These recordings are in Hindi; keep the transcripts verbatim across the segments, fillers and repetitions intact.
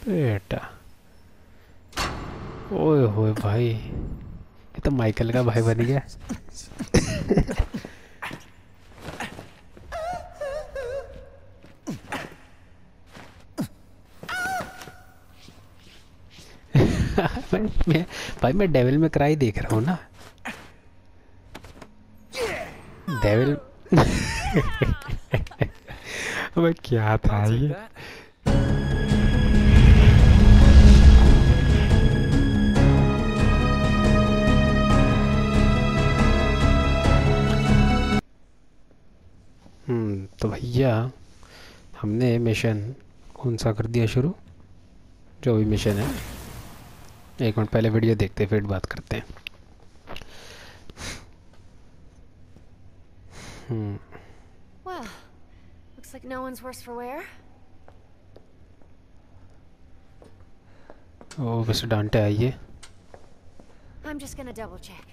बेटा, ओए होए भाई, ये तो माइकल का भाई बन गया। मैं, मैं भाई मैं डेविल में क्राई देख रहा हूँ ना। डेविल अबे क्या था I'll take ये? that. हम्म तो भैया हमने मिशन कौन सा कर दिया शुरू, जो भी मिशन है। एक मिनट पहले वीडियो देखते फिर बात करते हैं। Hmm Well, looks like no one's worse for wear. ओ मिस्टर डांटे आइए। I'm just gonna double check.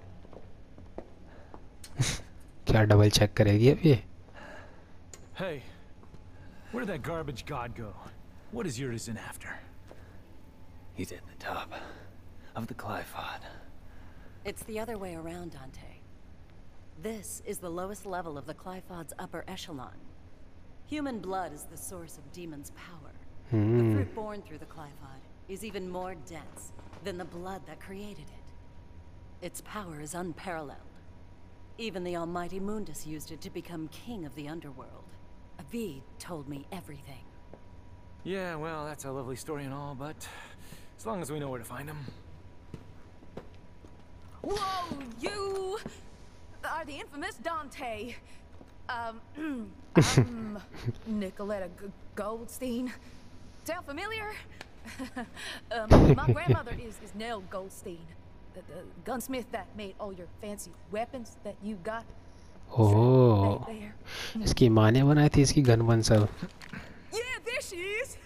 क्या डबल चेक करेगी अब ये? Hey, where'd that garbage god go? What is Urizen after? He's at the top of the Glyphod. It's the other way around, Dante. This is the lowest level of the Glyphod's upper echelon. Human blood is the source of demon's power. The hmm fruit born through the Glyphod is even more dense than the blood that created it. Its power is unparalleled. Even the almighty Mundus used it to become king of the underworld. Avid told me everything. Yeah, well, that's a lovely story and all, but as long as we know where to find him. Whoa, you are the infamous Dante. Um, I'm Nicoletta G Goldstein. Sound familiar? um, my grandmother is, is Nell Goldstein, the, the gunsmith that made all your fancy weapons that you got. Oh, Back there. इसकी माँ ने बनाई थी इसकी गन वन सब। Yeah, there she is.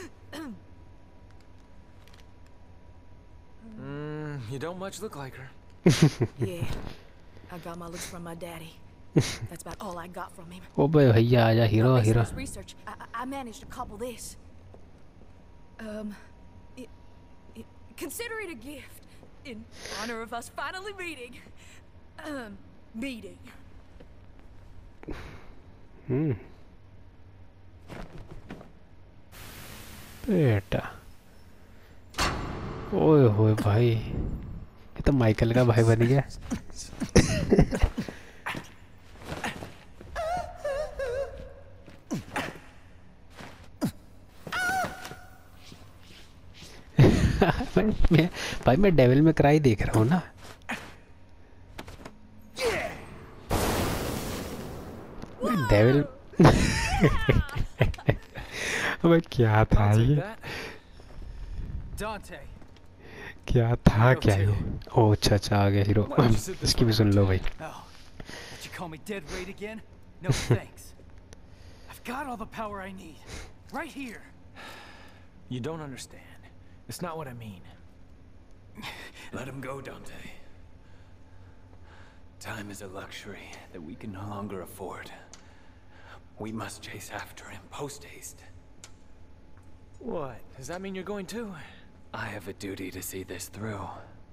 Mm, you don't much look like her. Yeah, I got my looks from my daddy. That's about all I got from him. ओ भाई भैया आजा, hero Now, based hero. on this research, I, I I managed to cobble this. Um, it, it, consider it a gift in honor of us finally meeting. Um, meeting. हम्म बेटा, ओए होए भाई, ये तो माइकल का भाई बन गया। मैं, मैं भाई मैं डेविल में क्राई देख रहा हूँ ना। डेविल अबे क्या था I'll take ये? that. Dante, क्या था क्या ये? ओ अच्छा अच्छा आ गया हीरो। इसकी भी सुन लो भाई। Oh, did you call me dead weight again? No thanks. I've got all the power I need. Right here. you don't understand. It's not what I mean. Let him go, Dante. Time is a luxury that we can no longer afford. We must chase after him post-haste. What? Does that mean you're going too? I have a duty to see this through.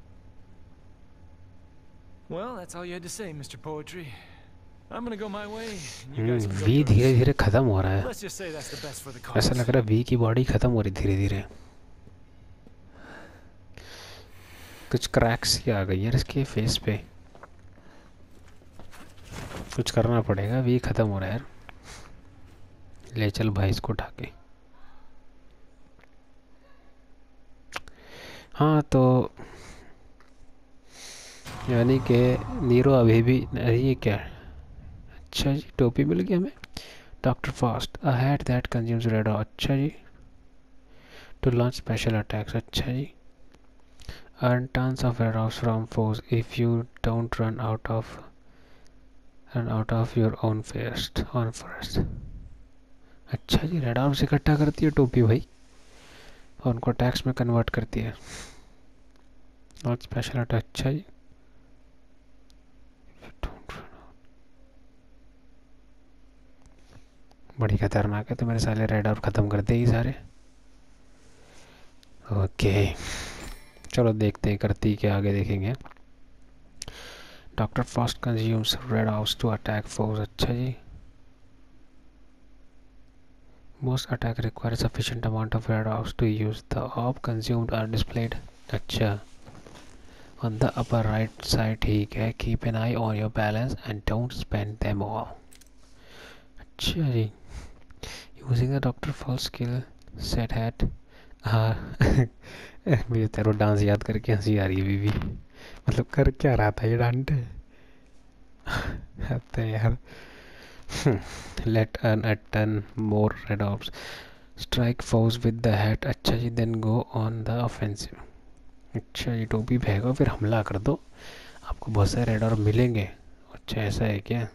Well, that's all you had to say, Mister Poetry. I'm gonna go my way. and You guys hmm can go we yours. धीरे धीरे खत्म हो रहा है। Let's just say that's the best for the ऐसा cause. लग रहा है वी की बॉडी खत्म हो रही धीरे धीरे। कुछ क्रैक्स ही आ गई यार इसके फेस पे। कुछ करना पड़ेगा, वी खत्म हो रहा है यार। ले चल भाई इसको उठा के। हाँ तो यानी कि नीरो अभी भी नहीं है क्या? अच्छा जी टोपी मिल गई हमें। Doctor Faust a hat that consumes red. अच्छा जी टू लॉन्च स्पेशल अटैक्स। अच्छा जी earn tons of red of from force if you don't run out of run out of your own fest on first. अच्छा जी रेड आर्म्स इकट्ठा करती है टोपी भाई और उनको अटैक्स में कन्वर्ट करती है। और स्पेशल अटैक। अच्छा जी बड़ी खतरनाक है, तो मेरे साले रेड आर्म ख़त्म कर देगी सारे। ओके चलो देखते हैं करती क्या, आगे देखेंगे। Doctor Faust consumes red house to attack force. अच्छा जी, most attack require sufficient amount of red orbs to use. The orb consumed are displayed अच्छा on the upper right side, ठीक है। keep an eye on your balance and don't spend them all। अच्छा जी, using the doctor false skill set hat। हाँ मुझे तेरा डांस याद करके हंसी आ रही है बीबी, मतलब कर क्या रहा था ये डांटे हत्ते यार। let earn a ton more red orbs, strike foes with the hat। अच्छा जी, then go on the offensive। अच्छा जी, टोपी फेंको फिर हमला कर दो, आपको बहुत सारे रेड ऑर्ब मिलेंगे। अच्छा ऐसा है क्या?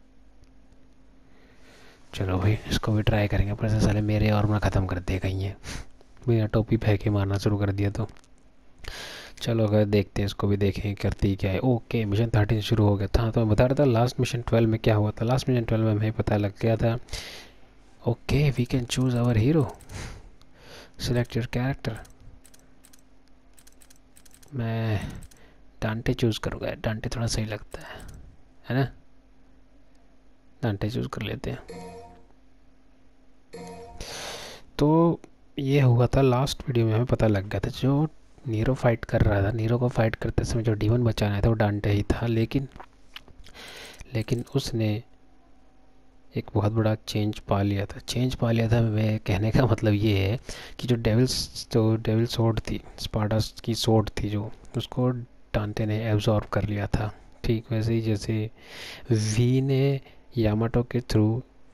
चलो भाई इसको भी ट्राई करेंगे, पर ऐसे साले मेरे और ना ख़त्म कर दे कहीं है बिना टोपी फेंके मारना शुरू कर दिया तो। चलो अगर देखते हैं इसको भी, देखें करती क्या है। ओके मिशन थर्टीन शुरू हो गया था, तो मैं बता रहा था लास्ट मिशन ट्वेल्व में क्या हुआ था। लास्ट मिशन ट्वेल्व में हमें पता लग गया था। Okay we can choose our hero, select your character. मैं डांटे चूज़ करूँगा, डांटे थोड़ा सही लगता है है ना, डांटे चूज़ कर लेते हैं। तो ये हुआ था लास्ट वीडियो में, हमें पता लग गया था जो नीरो फाइट कर रहा था, नीरो को फाइट करते समय जो डीमन बचाना था वो डांटे ही था, लेकिन लेकिन उसने एक बहुत बड़ा चेंज पा लिया था। चेंज पा लिया था मैं कहने का मतलब ये है कि जो डेविल्स जो डेविल सोर्ड थी, स्पार्टास की सोर्ड थी जो, उसको डांटे ने एब्जॉर्ब कर लिया था। ठीक वैसे ही जैसे वी ने यामाटो के थ्रू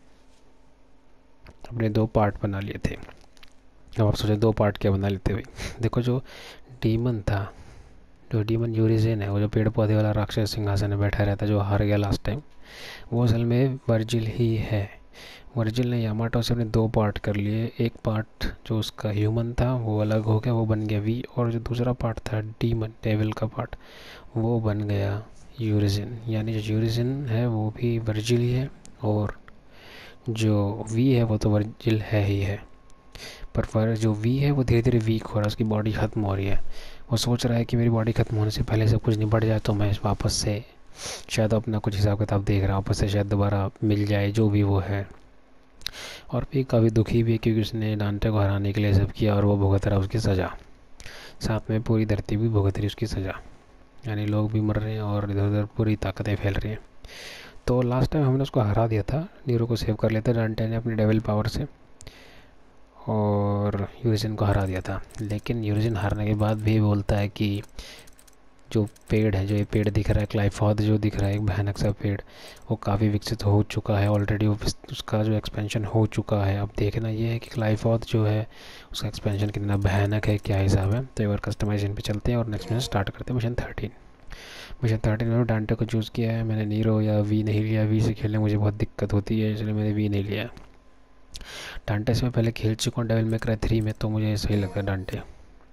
अपने दो पार्ट बना लिए थे। अब आप सोचें दो पार्ट क्या बना लेते भाई। देखो जो डीमन था, जो डीमन यूरिजेन है, वो जो पेड़ पौधे वाला राक्षस सिंहासन में बैठा रहता जो हार गया लास्ट टाइम, वो असल में वर्जिल ही है। वर्जिल ने यामाटो से अपने दो पार्ट कर लिए। एक पार्ट जो उसका ह्यूमन था वो अलग हो गया, वो बन गया वी, और जो दूसरा पार्ट था डीमन डेविल का पार्ट, वो बन गया यूरिजेन। यानी जो यूरिजेन है वो भी वर्जिल ही है, और जो वी है वो तो वर्जिल है ही है। पर पर जो वी है वो धीरे धीरे वीक हो रहा है, उसकी बॉडी ख़त्म हो रही है। वो सोच रहा है कि मेरी बॉडी ख़त्म होने से पहले सब कुछ निपट जाए, तो मैं वापस से शायद अपना कुछ हिसाब किताब देख रहा हूँ, वापस से शायद दोबारा मिल जाए जो भी वो है। और भी काफ़ी दुखी भी है क्योंकि उसने डांटे को हराने के लिए सब किया, और वो भुगत रहा उसकी सज़ा, साथ में पूरी धरती भी भुगत रही उसकी सज़ा। यानी लोग भी मर रहे हैं और इधर उधर पूरी ताकतें फैल रही हैं। तो लास्ट टाइम हमने उसको हरा दिया था, नीरो को सेव कर लेते डांटे ने अपने डेविल पावर से, और यूरिजन को हरा दिया था। लेकिन यूरिजन हारने के बाद भी बोलता है कि जो पेड़ है, जो ये पेड़ दिख रहा है क्लाइफॉद जो दिख रहा है, एक भयानक सा पेड़, वो काफ़ी विकसित हो चुका है ऑलरेडी, उसका जो एक्सपेंशन हो चुका है। अब देखना ये है कि क्लाइफॉद जो है उसका एक्सपेंशन कितना भयानक है, क्या हिसाब है। तो एक बार कस्टमाइजेशन पे चलते हैं और नेक्स्ट मिशन स्टार्ट करते हैं। मिशन थर्टीन मिशन थर्टीन में डांटे को चूज़ किया है मैंने, नीरो या वी नहीं लिया। वी से खेलने मुझे बहुत दिक्कत होती है, इसलिए मैंने वी नहीं लिया। डांटे से मैं पहले खेल चुका हूँ डेविल मे क्राई थ्री में, तो मुझे सही लगता है डांटे।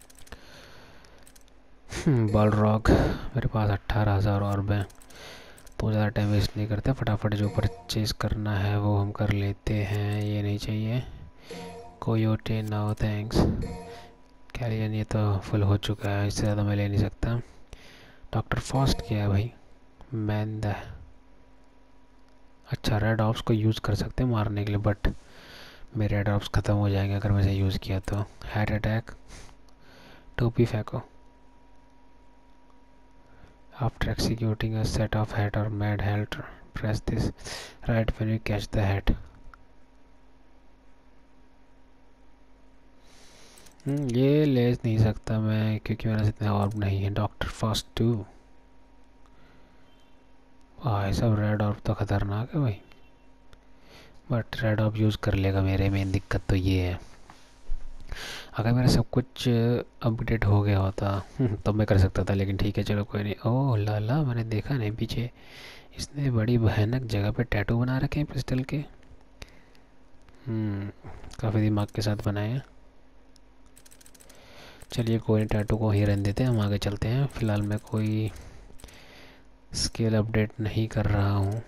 बॉलरॉक, मेरे पास अट्ठारह हज़ार ऑर्ब हैं, तो ज़्यादा टाइम वेस्ट नहीं करते, फटाफट जो परचेज़ करना है वो हम कर लेते हैं। ये नहीं चाहिए। कोयोटे नो थैंक्स। कैरियन ये तो फुल हो चुका है, इससे ज़्यादा मैं ले नहीं सकता। डॉक्टर फास्ट क्या है भाई? मैन द अच्छा रेड ऑप्स को यूज़ कर सकते हैं मारने के लिए, बट मेरे रेड ऑप्स ख़त्म हो जाएंगे अगर मैं इसे यूज़ किया तो। हैट अटैक, टोपी फेंको। After executing a set of hat or mad halt, press this right when you catch the hat. hmm, ये ले नहीं सकता मैं क्योंकि मेरे पास इतने ऑर्ब नहीं है। डॉक्टर फास्ट टू, भाई सब रेड ऑर्ब तो ख़तरनाक है भाई, बट रेड ऑर्ब यूज़ कर लेगा। मेरे मेन दिक्कत तो ये है, अगर मेरा सब कुछ अपडेट हो गया होता तब मैं कर सकता था, लेकिन ठीक है चलो कोई नहीं। ओह लाला, मैंने देखा नहीं पीछे इसने बड़ी भयानक जगह पे टैटू बना रखे हैं पिस्टल के। हम्म काफ़ी दिमाग के साथ बनाए हैं। चलिए कोई नहीं, टैटू को ही रहने देते हैं, हम आगे चलते हैं। फ़िलहाल मैं कोई स्केल अपडेट नहीं कर रहा हूँ।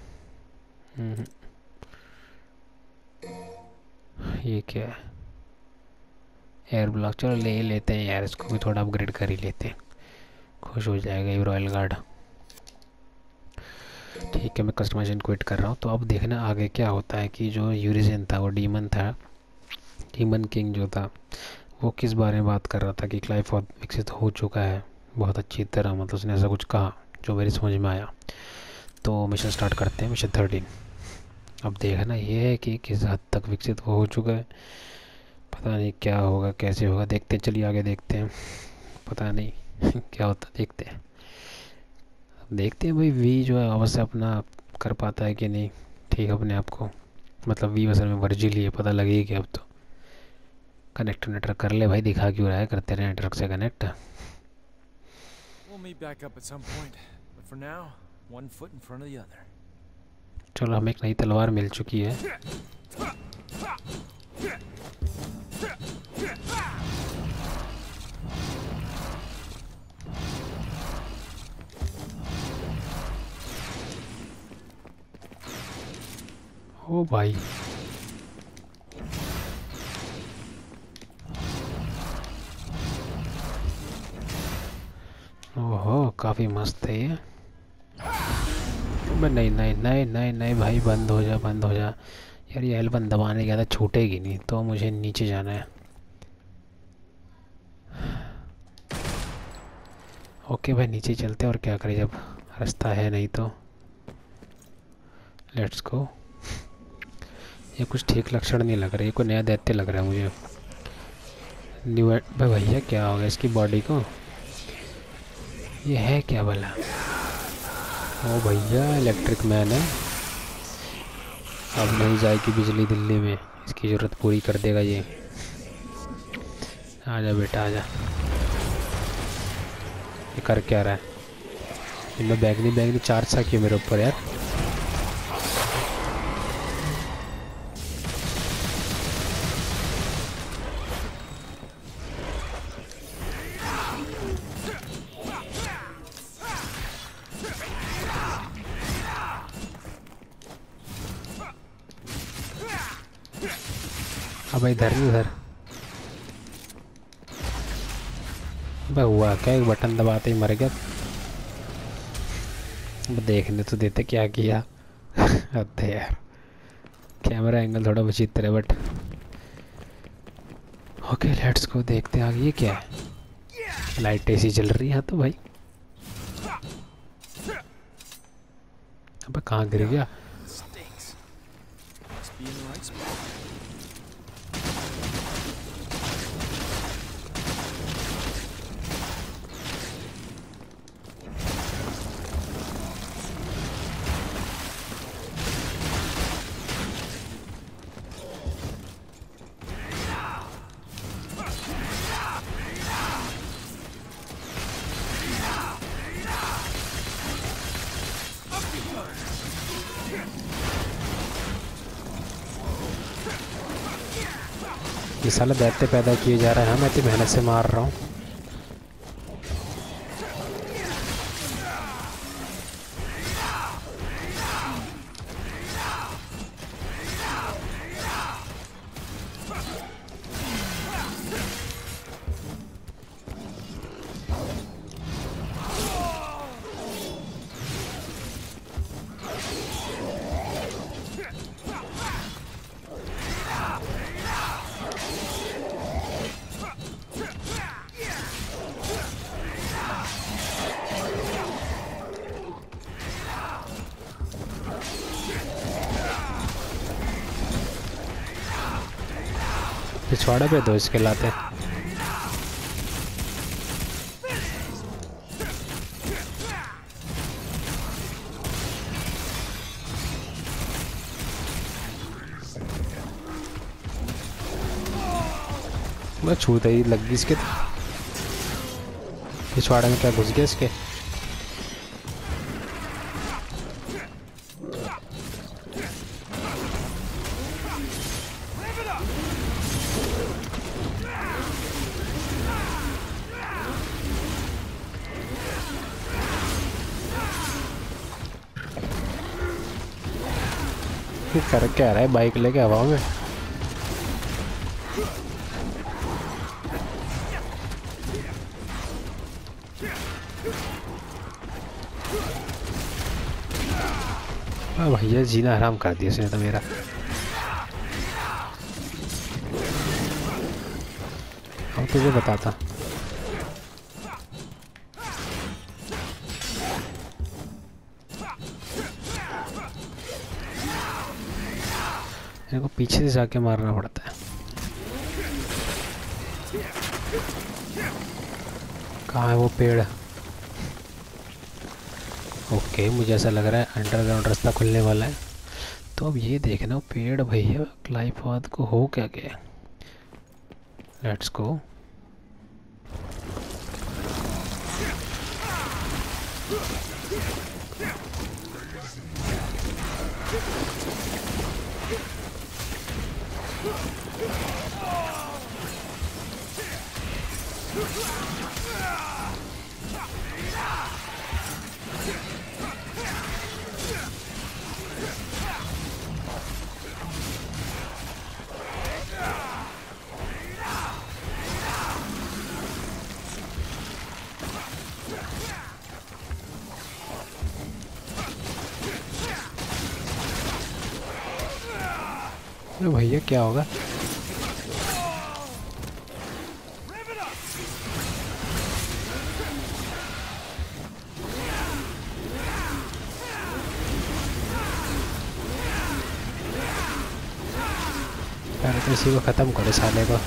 ये क्या है? एयर ब्लॉक, चलो ले ही लेते हैं यार, इसको भी थोड़ा अपग्रेड कर ही लेते हैं, खुश हो जाएगा ये रॉयल गार्ड। ठीक है, मैं कस्टमाइजेशन क्विट कर रहा हूँ। तो अब देखना आगे क्या होता है कि जो यूरिजेन था, वो डीमन था, डीमन किंग जो था, वो किस बारे में बात कर रहा था कि क्लाइफॉथ विकसित हो चुका है बहुत अच्छी तरह, मतलब उसने ऐसा कुछ कहा जो मेरी समझ में आया। तो मिशन स्टार्ट करते हैं, मिशन थर्टीन। अब देखना ये है कि किस हद तक विकसित वो हो चुका है, पता नहीं क्या होगा कैसे होगा, देखते हैं, चलिए आगे देखते हैं, पता नहीं क्या होता, देखते हैं देखते हैं भाई वी जो है अवश्य अपना कर पाता है कि नहीं ठीक अपने आप को, मतलब वी असल में वर्जिल ही है, पता लगेगी अब तो। कनेक्ट नेटवर्क कर ले भाई, दिखा क्यों रहा है, करते रहे नेटवर्क से connect. We'll meet back up at some point, but for now, one foot in front of the other. चलो हमें एक नई तलवार मिल चुकी है। ओ भाई ओहो काफ़ी मस्त है ये। नहीं नहीं नहीं नहीं नहीं भाई, बंद हो जा बंद हो जा यार, ये एल वन दबाने गया था, छूटेगी नहीं, तो मुझे नीचे जाना है। ओके भाई नीचे चलते हैं, और क्या करें जब रास्ता है नहीं तो। Let's go. ये कुछ ठीक लक्षण नहीं लग रहा, ये कोई नया दैत्य लग रहा है मुझे। न्यू भाई भैया क्या हो गया इसकी बॉडी को, ये है क्या भला? ओ भैया इलेक्ट्रिक मैन है, अब नहीं जाएगी बिजली दिल्ली में, इसकी ज़रूरत पूरी कर देगा ये। आजा बेटा आजा। ये कर क्या रहा है? इनमें बैगनी बैगनी चार्ज सा क्यों मेरे ऊपर यार? अब इधर नहीं उधर। अब हुआ क्या, एक बटन दबाते ही मर गया। अब देखने तो देते क्या किया। अरे यार कैमरा एंगल थोड़ा विचित्र है बट ओके लेट्स को देखते हैं आगे। ये क्या है? लाइट ऐसी जल रही है तो भाई। अब कहाँ गिर गया? ये साला दैत्य पैदा किए जा रहा है, मैं इतनी मेहनत से मार रहा हूँ। पिछवाड़े पे दो इसके लाते। मैं छूते ही लग गई इसके, पिछवाड़े में क्या घुस गया इसके। कर क्या रहा है बाइक लेके हवा में? हाँ भैया जीना हराम कर दिया इसने तो मेरा। अब तुझे बताता। इनको पीछे से जाके मारना पड़ता है। कहाँ है वो पेड़? ओके, मुझे ऐसा लग रहा है अंडरग्राउंड रास्ता खुलने वाला है। तो अब ये देखना पेड़ भैया क्लाइफॉद को हो क्या गया। Let's go. अरे भैया क्या होगा? पहले तो इसी को ख़त्म करो साले को।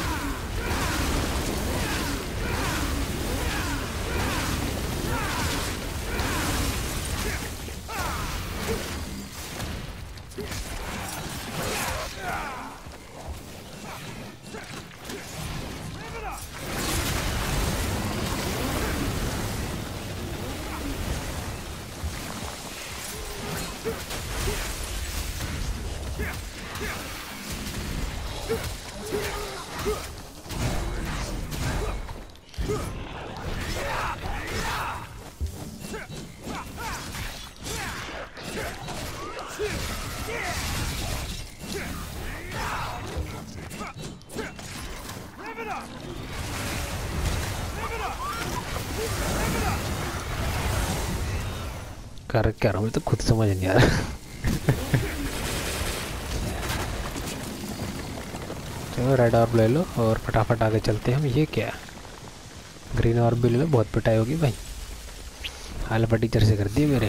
कर क्या रहा हूँ मैं तो खुद समझ नहीं आ रहा। चलो रेड ऑर्ब ले लो और फटाफट आगे चलते हैं हम। ये क्या है? ग्रीन ऑर्ब भी ले लो, बहुत पिटाई होगी भाई। हाल टीचर से कर दिए मेरे।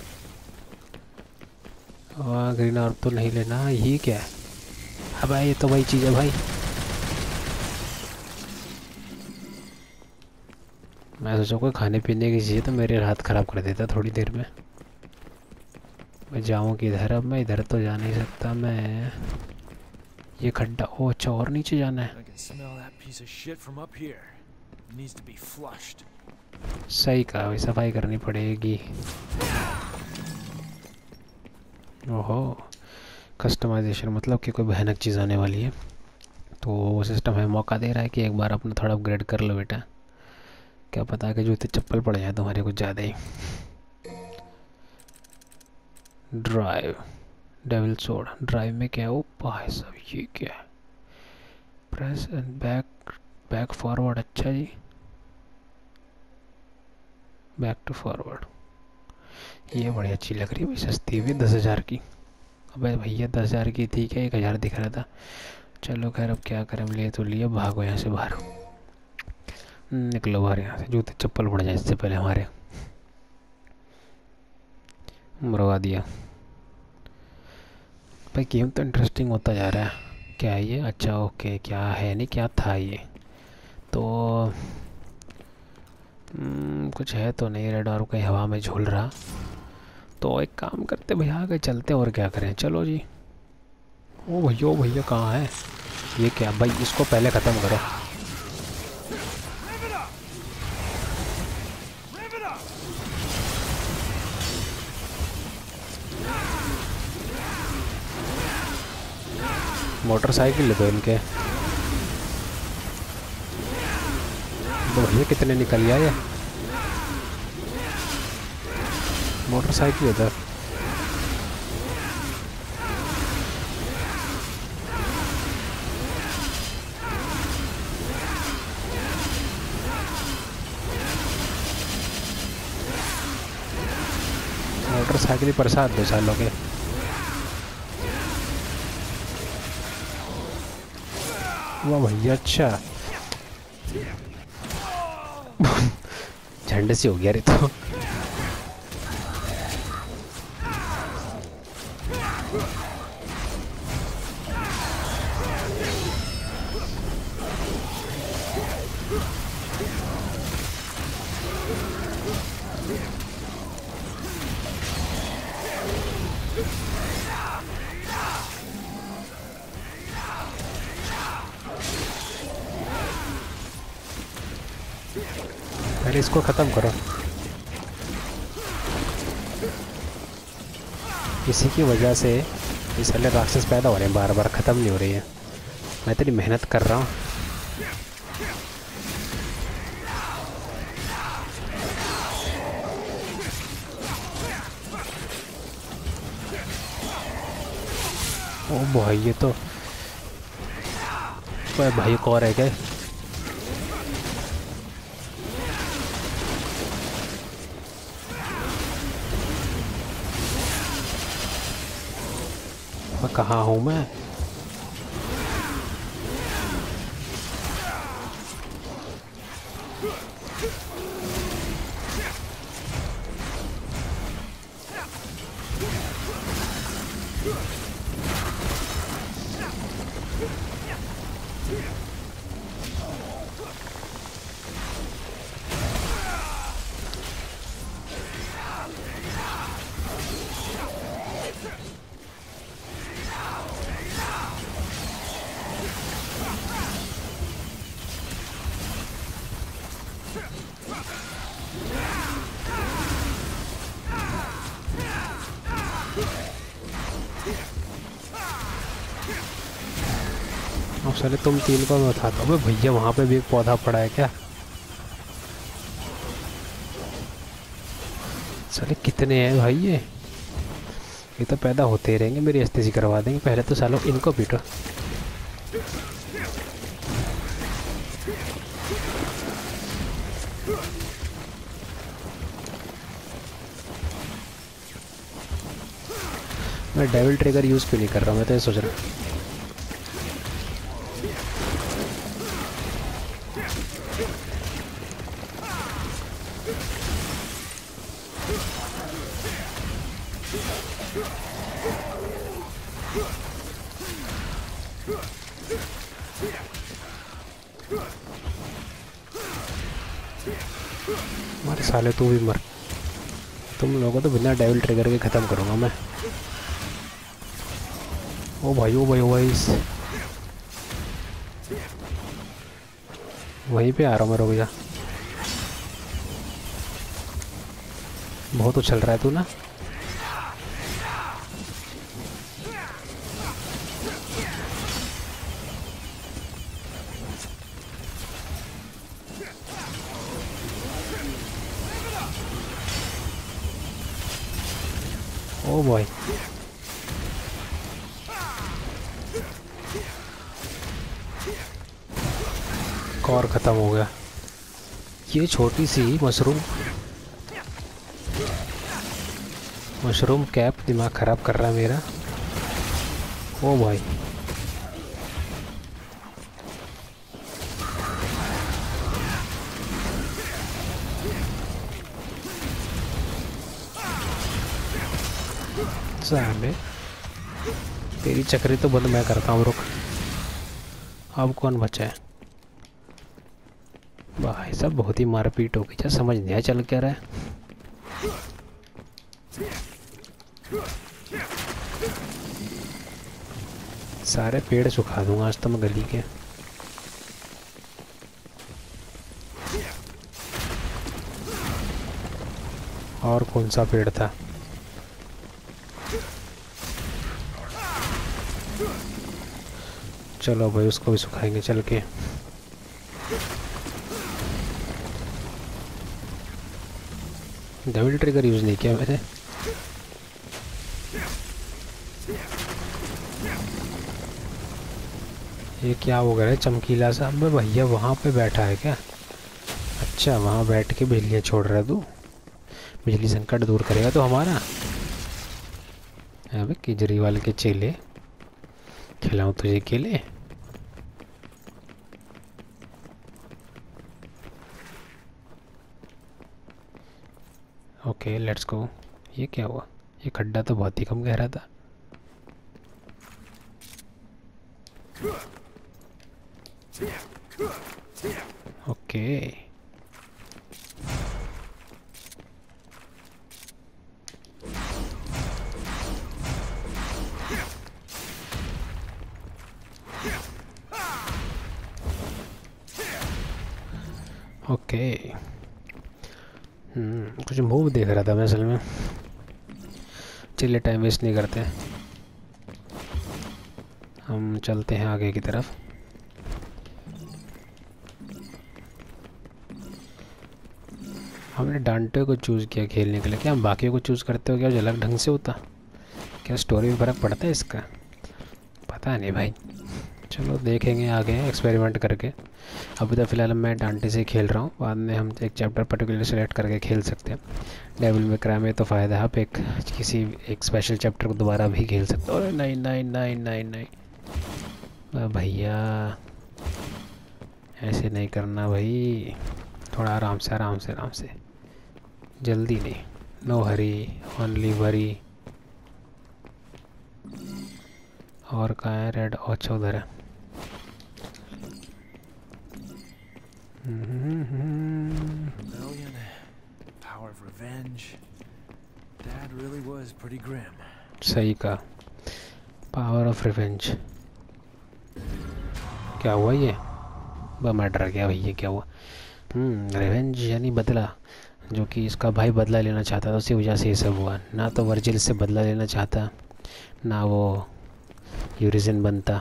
और ग्रीन ऑर्ब तो नहीं लेना। ये क्या है? अब ये तो वही चीज़ है भाई। मैं सोचा कोई खाने पीने की चीज़ तो मेरे हाथ ख़राब कर देता थोड़ी देर में। मैं जाऊँ किधर? अब मैं इधर तो जा नहीं सकता मैं। ये खड्डा, ओ अच्छा और नीचे जाना है। सही कहा भाई, सफाई करनी पड़ेगी। ओहो, कस्टमाइजेशन मतलब कि कोई भयानक चीज़ आने वाली है। तो वो सिस्टम हमें मौका दे रहा है कि एक बार अपना थोड़ा अपग्रेड कर लो बेटा। क्या पता कि जूते चप्पल पड़ जाए तुम्हारे कुछ ज़्यादा ही। Drive, devil sword. ड्राइव में क्या है? ओ भाई साहब ये क्या है? Press and back, back forward. अच्छा जी, बैक टू फॉरवर्ड। ये बड़ी अच्छी लग रही है भाई, सस्ती भी दस हज़ार की। अबे भैया दस हज़ार की थी क्या? एक हज़ार दिख रहा था। चलो खैर अब क्या करें, ले तो लिए। भागो यहाँ से बाहर, निकलो बाहर यहाँ से। जूते चप्पल पड़ जाए इससे पहले हमारे। मरवा दिया भाई। गेम तो इंटरेस्टिंग होता जा रहा है। क्या है ये? अच्छा ओके, क्या है नहीं क्या था ये तो Hmm, कुछ है तो नहीं। रेड और कहीं हवा में झूल रहा। तो एक काम करते भैया, आगे चलते और क्या करें। चलो जी। ओ भैया, ओ भैया कहाँ है? ये क्या भाई? इसको पहले ख़त्म करो। मोटरसाइकिल तो इनके तो भैया कितने निकल गया ये मोटरसाइकिल इधर। मोटरसाइकिल प्रसाद दो सालों के। वाह भैया, अच्छा झंडे से हो गया रे तो। पहले इसको खत्म करो। इसी की वजह से ये साले राक्षस पैदा हो रहे हैं, बार बार ख़त्म नहीं हो रही है। मैं इतनी मेहनत कर रहा हूँ। ओ भाई, ये तो भाई को और है क्या? मैं कहाँ हूँ मैं? अब साले तुम तीन को मैं उठाता हूँ। भैया वहाँ पे भी एक पौधा पड़ा है क्या? साले कितने हैं भाई ये? ये तो पैदा होते ही रहेंगे, मेरी अस्तेजी करवा देंगे। पहले तो सालों इनको पीटो। मैं डेविल ट्रिगर यूज़ क्यों नहीं कर रहा हूँ? मैं तो ये सोच रहा हूँ। मारे साले, तू भी मर। तुम लोगों तो बिना डेविल ट्रिगर के ख़त्म करूँगा मैं। ओ भाई, ओ भाई, ओ भाई, वहीं पे आ रहा हूँ मैं। भैया बहुत उछल रहा है तू ना। ओ भाई, और ख़त्म हो गया। ये छोटी सी मशरूम मशरूम कैप दिमाग ख़राब कर रहा है मेरा। ओ भाई, साले तेरी चक्री तो बंद मैं करता हूँ। रुक, अब कौन बचा है? भाई सब बहुत ही मारपीट हो गई। क्या समझ नहीं आया चल क्या रहा है। सारे पेड़ सुखा दूंगा आज तो मैं गली के। और कौन सा पेड़ था? चलो भाई, उसको भी सुखाएंगे चल के। डेविल ट्रिगर यूज़ नहीं किया मैंने। ये क्या हो गया है चमकीला सा? मैं भैया वहाँ पे बैठा है क्या? अच्छा, वहाँ बैठ के बिजलियाँ छोड़ रहा है तू। बिजली संकट दूर करेगा तो हमारा। अबे केजरीवाल के चेले, खिलाऊं तुझे केले? Okay let's go. ये क्या हुआ? ये खड्डा तो बहुत ही कम गहरा था। ओके ओके हम्म कुछ मूव देख रहा था मैं असल में। चलिए टाइम वेस्ट नहीं करते, हम चलते हैं आगे की तरफ। हमने डांटे को चूज़ किया खेलने के लिए, क्या हम बाकी को चूज़ करते हो क्या जो अलग ढंग से होता? क्या स्टोरी में फ़र्क पड़ता है इसका? पता नहीं भाई, चलो देखेंगे आगे एक्सपेरिमेंट करके। अभी तो फ़िलहाल मैं डांटे से खेल रहा हूँ, बाद में हम एक चैप्टर पर्टिकुलर सेलेक्ट करके खेल सकते हैं। डेविल में क्राई में तो फ़ायदा है, आप एक किसी एक स्पेशल चैप्टर को दोबारा भी खेल सकते हो। अरे नहीं नहीं नहीं नहीं नहीं भैया, ऐसे नहीं करना भाई, थोड़ा आराम से आराम से आराम से, जल्दी नहीं। No hurry only worry. और कहाँ है रेड? अच्छा उधर है। Rebellion, power of revenge. Dad really was pretty grim. सही कहा, पावर ऑफ रिवेंज। क्या हुआ ये? बा मैं डर गया भैया, क्या हुआ? हम्म रिवेंज यानी बदला, जो कि इसका भाई बदला लेना चाहता था, उसी वजह से ये सब हुआ। ना तो वर्जिल से बदला लेना चाहता, ना वो यूरिजन बनता।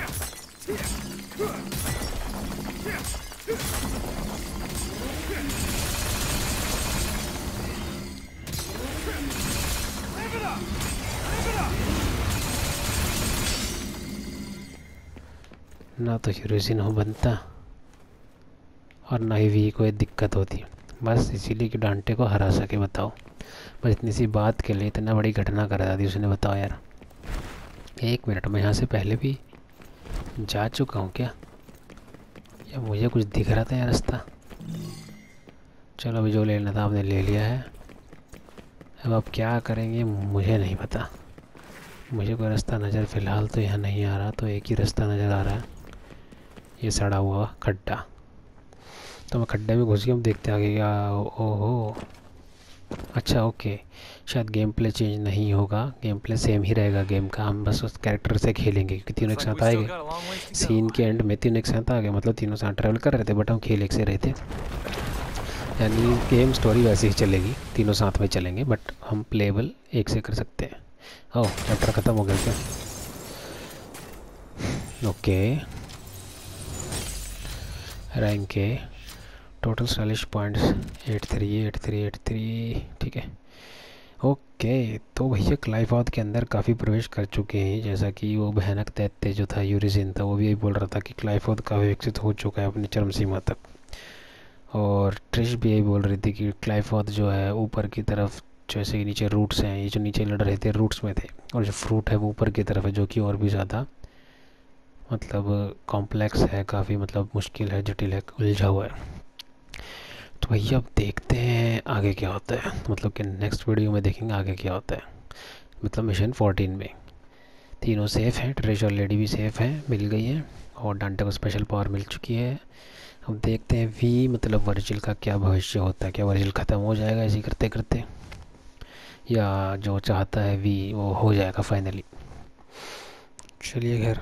ना तो यूरिजन हो बनता और ना ही वी को दिक्कत होती, बस इसीलिए कि डांटे को हरा सके। बताओ, बस इतनी सी बात के लिए इतना बड़ी घटना करा दी उसने। बताओ यार, एक मिनट में यहाँ से पहले भी जा चुका हूँ क्या? या मुझे कुछ दिख रहा था यार रास्ता? चलो अभी जो लेना था आपने ले लिया है, अब आप क्या करेंगे मुझे नहीं पता। मुझे कोई रास्ता नज़र फ़िलहाल तो यहाँ नहीं आ रहा, तो एक ही रास्ता नज़र आ रहा है, ये सड़ा हुआ खड्डा। तो मैं खड्डे में घुस गया, हम देखते आगे क्या। ओहो अच्छा ओके, शायद गेम प्ले चेंज नहीं होगा, गेम प्ले सेम ही रहेगा गेम का, हम बस उस कैरेक्टर से खेलेंगे क्योंकि तीनों एक साथ आए गए। सीन के एंड में तीनों एक साथ आ गए, मतलब तीनों साथ ट्रैवल कर रहे थे, बट हम खेल एक से रहे थे। यानी गेम स्टोरी वैसे ही चलेगी, तीनों साथ में चलेंगे, बट हम प्लेबल एक से कर सकते हैं। ओह चैप्टर ख़त्म हो गया क्या? ओके रैंक के total stylish points eight three eight three eight three ठीक है। ओके तो भैया क्लाइफॉथ के अंदर काफ़ी प्रवेश कर चुके हैं, जैसा कि वो भयानक दैत्य जो था यूरिजिन था, वो भी यही बोल रहा था कि क्लाइफॉथ काफ़ी विकसित हो चुका है अपनी चरम सीमा तक। और ट्रिश भी यही बोल रही थी कि क्लाइफॉथ जो है ऊपर की तरफ, जैसे कि नीचे रूट्स हैं, ये जो नीचे लड़ रहे थे रूट्स में थे, और जो फ्रूट है वो ऊपर की तरफ है, जो कि और भी ज़्यादा मतलब कॉम्प्लेक्स है, काफ़ी मतलब मुश्किल है, जटिल है, उलझा हुआ है। तो भैया अब देखते हैं आगे क्या होता है, मतलब कि नेक्स्ट वीडियो में देखेंगे आगे क्या होता है। मतलब मिशन फोर्टीन में तीनों सेफ़ हैं, ट्रेश और लेडी भी सेफ़ हैं, मिल गई है, और डांटे को स्पेशल पावर मिल चुकी है। अब देखते हैं वी मतलब वर्जिल का क्या भविष्य होता है, क्या वर्जिल ख़त्म हो जाएगा ऐसे करते करते, या जो चाहता है वी वो हो जाएगा फाइनली। चलिए खैर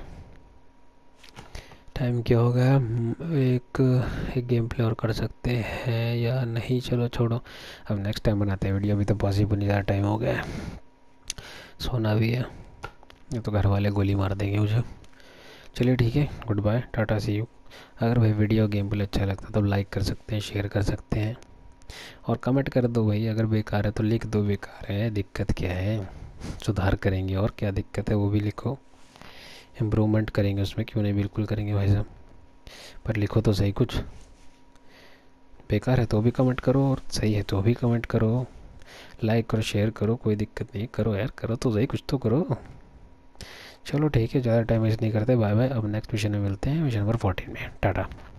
टाइम क्या हो गया, एक एक गेम प्ले और कर सकते हैं या नहीं, चलो छोड़ो, अब नेक्स्ट टाइम बनाते हैं वीडियो, अभी तो पॉसिबल नहीं, ज़्यादा टाइम हो गया है, सोना भी है, ये तो घर वाले गोली मार देंगे मुझे। चलिए ठीक है, गुड बाय, टाटा सी यू। अगर भाई वीडियो गेम प्ले अच्छा लगता है तो लाइक कर सकते हैं, शेयर कर सकते हैं, और कमेंट कर दो भाई, अगर बेकार है तो लिख दो बेकार है, दिक्कत क्या है, सुधार करेंगे, और क्या दिक्कत है वो भी लिखो, इम्प्रूवमेंट करेंगे उसमें, क्यों नहीं, बिल्कुल करेंगे भाई साहब, पर लिखो तो सही कुछ। बेकार है तो भी कमेंट करो और सही है तो भी कमेंट करो, लाइक करो, शेयर करो, कोई दिक्कत नहीं, करो यार, करो तो सही, कुछ तो करो। चलो ठीक है, ज़्यादा टाइम वेस्ट नहीं करते, बाय बाय। अब नेक्स्ट मिशन में मिलते हैं, मिशन नंबर फोर्टीन में। टाटा।